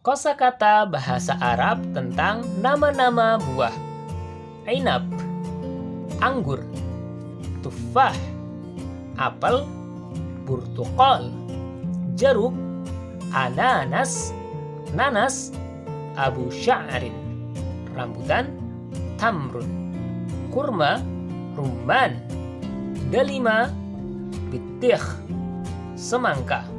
Kosakata bahasa Arab tentang nama-nama buah. Ainab, anggur. Tufah, apel. Burtukal, jeruk. Ananas, nanas. Abu sya'rin, rambutan. Tamrun, kurma. Rumman. Delima, bitikh, semangka.